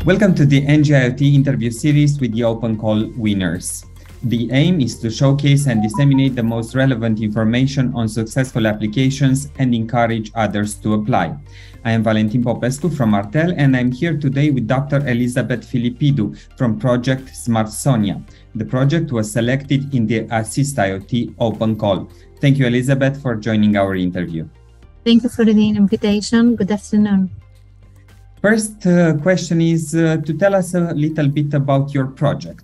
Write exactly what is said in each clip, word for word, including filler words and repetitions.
Welcome to the Engie IoT interview series with the Open Call winners. The aim is to showcase and disseminate the most relevant information on successful applications and encourage others to apply. I am Valentin Popescu from Artel, and I'm here today with Doctor Elizabeth Filipidou from Project SmartSonia. The project was selected in the Assist IoT Open Call. Thank you, Elizabeth, for joining our interview. Thank you for the invitation. Good afternoon. First uh, question is uh, to tell us a little bit about your project.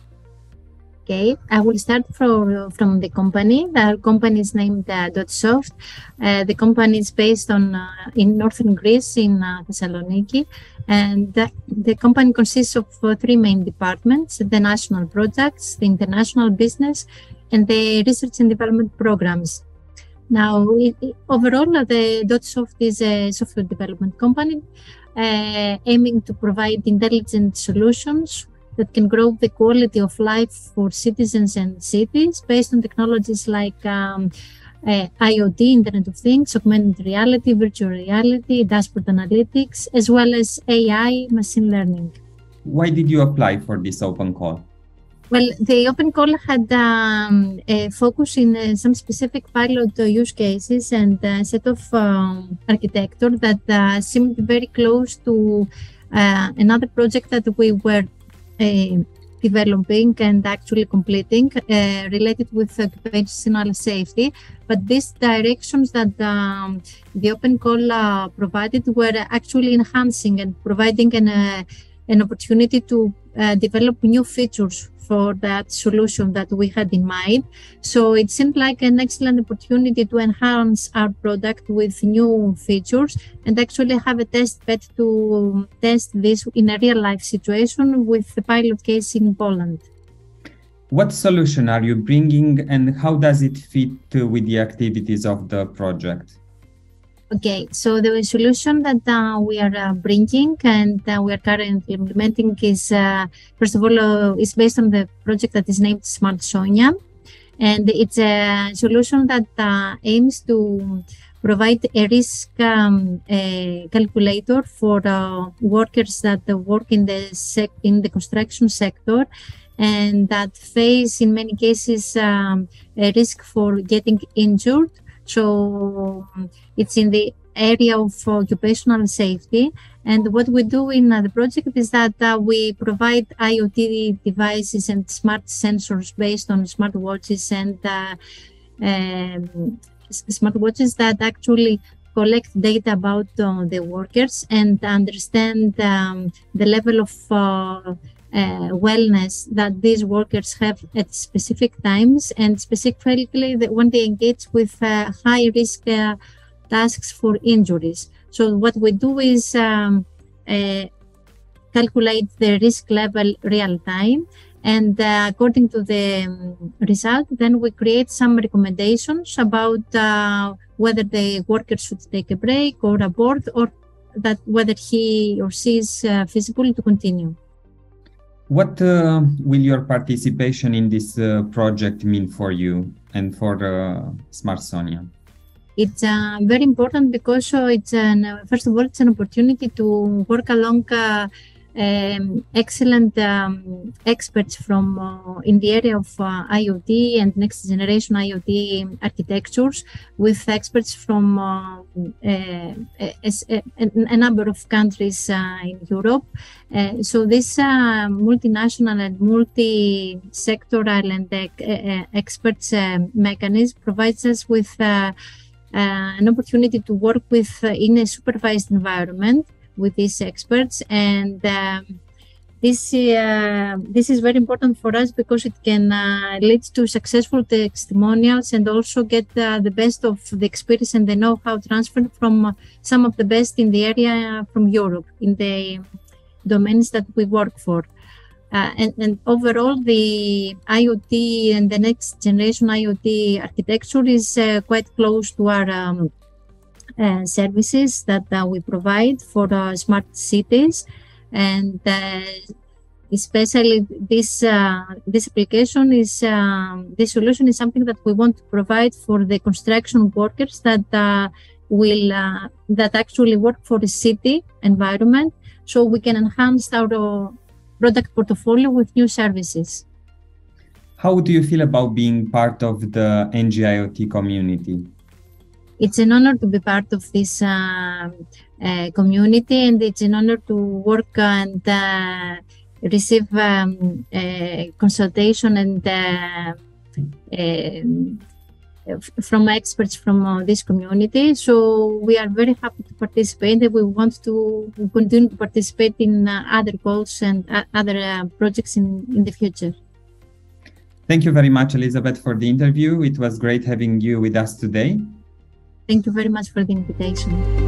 Okay, I will start from, from the company. The company is named uh, Dotsoft. Uh, the company is based on uh, in northern Greece, in uh, Thessaloniki, and the, the company consists of uh, three main departments: the national projects, the international business, and the research and development programs. Now, it, it, overall, the Dotsoft is a software development company uh, aiming to provide intelligent solutions that can grow the quality of life for citizens and cities based on technologies like um, uh, IoT, Internet of Things, augmented reality, virtual reality, dashboard analytics, as well as A I, machine learning. Why did you apply for this open call? Well, the open call had um, a focus in uh, some specific pilot uh, use cases and a set of um, architecture that uh, seemed very close to uh, another project that we were Uh, developing and actually completing uh, related with occupational safety. But these directions that um, the open call uh, provided were actually enhancing and providing an, uh, an opportunity to uh, develop new features for that solution that we had in mind. So it seemed like an excellent opportunity to enhance our product with new features and actually have a test bed to test this in a real life situation with the pilot case in Poland. What solution are you bringing and how does it fit with the activities of the project? Okay, so the solution that uh, we are uh, bringing and uh, we are currently implementing is, uh, first of all, uh, is based on the project that is named SmartSonia. And it's a solution that uh, aims to provide a risk um, a calculator for uh, workers that uh, work in the, sec- in the construction sector and that face, in many cases, um, a risk for getting injured. So it's in the area of occupational safety. And what we do in uh, the project is that uh, we provide IoT devices and smart sensors based on smartwatches and uh, um, smartwatches that actually collect data about uh, the workers and understand um, the level of uh, Uh, wellness that these workers have at specific times, and specifically the, when they engage with uh, high risk uh, tasks for injuries. So what we do is um, uh, calculate the risk level real time, and uh, according to the um, result, then we create some recommendations about uh, whether the worker should take a break or abort, or that whether he or she is uh, feasible to continue. What uh, will your participation in this uh, project mean for you and for uh, SmartSonia? It's uh, very important because uh, it's an, uh, first of all, it's an opportunity to work along uh, um, excellent um, experts from uh, in the area of uh, IoT and next generation IoT architectures, with experts from uh, uh, a, a, a number of countries uh, in Europe. Uh, so this uh, multinational and multi-sectoral and uh, uh, experts uh, mechanism provides us with uh, uh, an opportunity to work with uh, in a supervised environment with these experts, and um, this uh, this is very important for us because it can uh, lead to successful testimonials and also get uh, the best of the experience and the know-how transferred from uh, some of the best in the area from Europe in the domains that we work for. Uh, and, and overall, the IoT and the next generation IoT architecture is uh, quite close to our um, uh, services that uh, we provide for uh, smart cities. And uh, especially this uh, this application is, um, this solution is something that we want to provide for the construction workers that uh, will uh, that actually work for the city environment, so we can enhance our uh, product portfolio with new services. How do you feel about being part of the N G I O T community? It's an honor to be part of this uh, uh, community, and it's an honor to work and uh, receive um, uh, consultation and uh, uh, from experts from uh, this community. So we are very happy to participate, and we want to continue to participate in uh, other goals and uh, other uh, projects in, in the future. Thank you very much, Elizabeth, for the interview. It was great having you with us today. Thank you very much for the invitation.